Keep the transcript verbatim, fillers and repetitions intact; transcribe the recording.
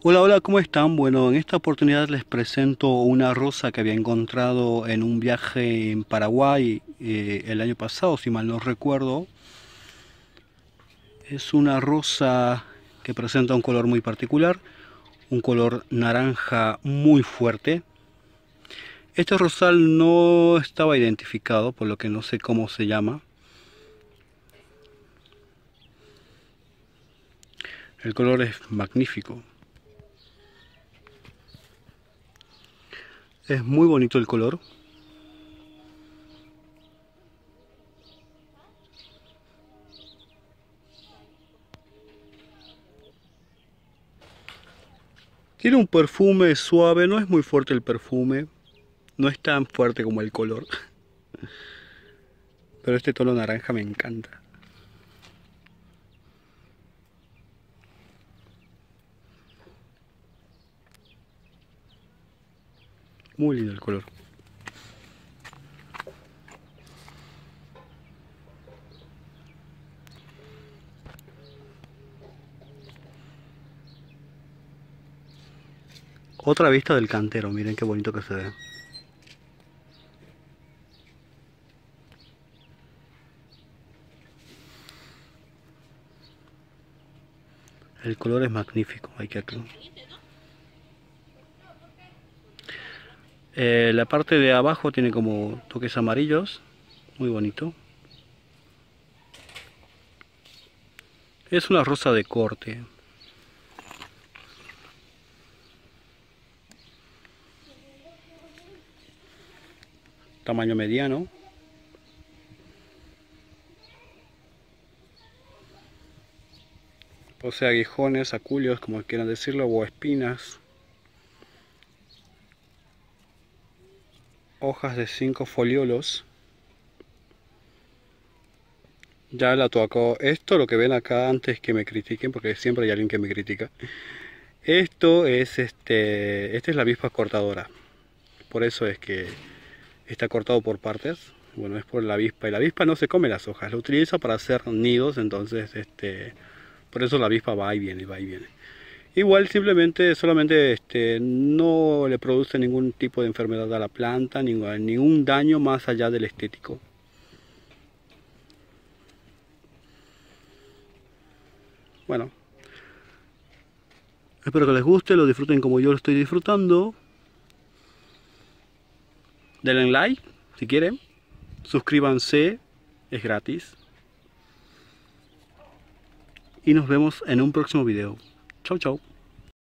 Hola, hola, ¿cómo están? Bueno, en esta oportunidad les presento una rosa que había encontrado en un viaje en Paraguay eh, el año pasado, si mal no recuerdo. Es una rosa que presenta un color muy particular, un color naranja muy fuerte. Este rosal no estaba identificado, por lo que no sé cómo se llama. El color es magnífico. Es muy bonito el color. Tiene un perfume suave, no es muy fuerte el perfume, no es tan fuerte como el color, pero este tono naranja me encanta. Muy lindo el color. Otra vista del cantero, miren qué bonito que se ve. El color es magnífico, hay que aclarar. Eh, la parte de abajo tiene como toques amarillos, muy bonito. Es una rosa de corte. Tamaño mediano. Posee aguijones, aculios, como quieran decirlo, o espinas. Hojas de cinco foliolos. Ya la tocó. Esto, lo que ven acá, antes que me critiquen, porque siempre hay alguien que me critica. Esto es este, esta es la avispa cortadora. Por eso es que está cortado por partes. Bueno, es por la avispa. Y la avispa no se come las hojas, lo utiliza para hacer nidos. Entonces, este, por eso la avispa va y viene, va y viene. Igual simplemente, solamente este, no le produce ningún tipo de enfermedad a la planta, ningún, ningún daño más allá del estético. Bueno, espero que les guste, lo disfruten como yo lo estoy disfrutando. Denle like si quieren. Suscríbanse, es gratis. Y nos vemos en un próximo video. Chau, chau.